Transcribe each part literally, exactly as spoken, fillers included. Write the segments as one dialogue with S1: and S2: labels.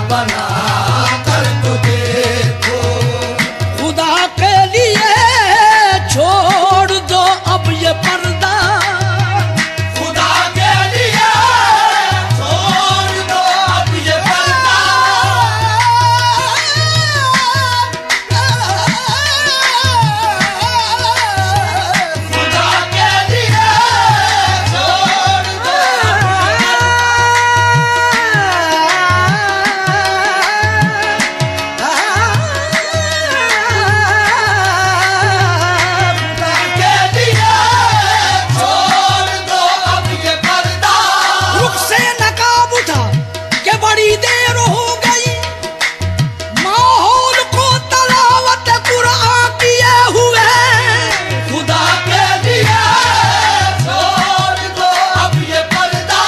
S1: बना कर तो देखो।
S2: खुदा के लिए छोड़ दो अब ये पर्दा,
S1: खुदा के लिए छोड़ दो अब ये पर्दा। खुदा के लिए छोड़ दो।
S2: बड़ी देर हो गई, माहौल को तलावत कुरान किए हुए।
S1: खुदा के लिए छोड़ दो अब ये पर्दा।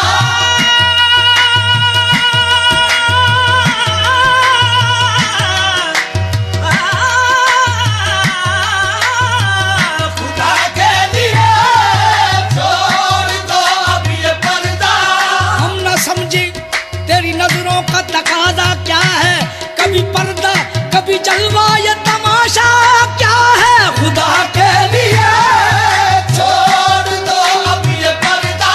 S1: खुदा के लिए छोड़ दो अब ये पर्दा।
S2: हम न समझे तेरी नजरों का तकाजा क्या है, कभी पर्दा कभी जलवा, ये तमाशा क्या है। खुदा
S1: के लिए छोड़ दो अब ये पर्दा।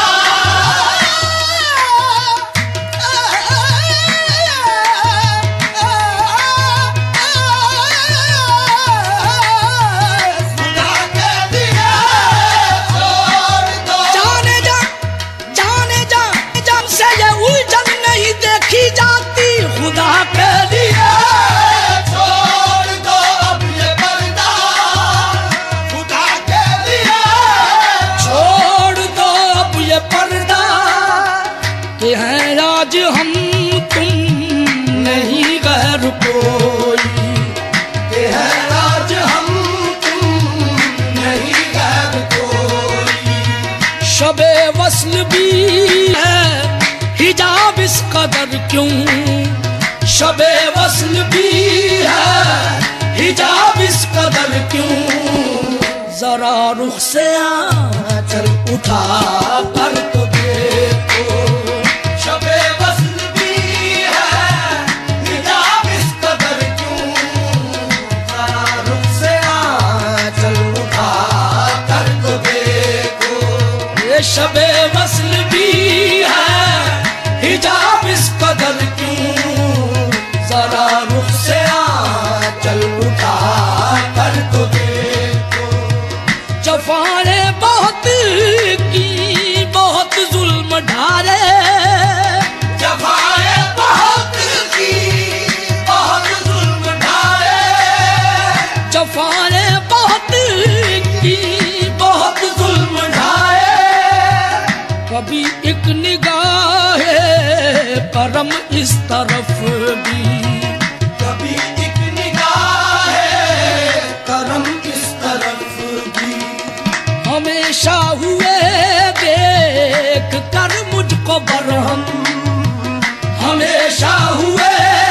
S1: खुदा के लिए छोड़ दो।
S2: जाने जा जाने जा जब से ये उलझन नहीं देखी जाती। खुदा के लिए
S1: छोड़ दो अब ये पर्दा। खुदा के लिए
S2: छोड़ दो अब ये पर्दा, कि हैं आज हम तुम नहीं गैर कोई।
S1: के है आज हम तुम नहीं गैर कोई।
S2: शबे वस्ल भी है हिजाब इस कदर क्यों,
S1: शबे वस्ल भी है हिजाब इस कदर क्यों।
S2: जरा रुख से
S1: चल उठा कर तो देखो। शबे वस्ल भी है हिजाब इस कदर क्यों। जरा रुख से चल उठा कर तो देखो।
S2: ये शबे वस्ल भी है
S1: हिजाब इस कदर क्यों। जरा रुख से चल उठा कर तो देखो।
S2: जफाने बहुत की बहुत जुल्म ढारे,
S1: जफाए बहुत की बहुत जुल्म ढाए।
S2: जफाने बहुत की
S1: बहुत जुल्म ढाए।
S2: कभी एक निगाह करम इस तरफ भी,
S1: कभी एक निगाह करम इस तरफ भी।
S2: हमेशा हुए देख कर मुझको बरहम,
S1: हमेशा हुए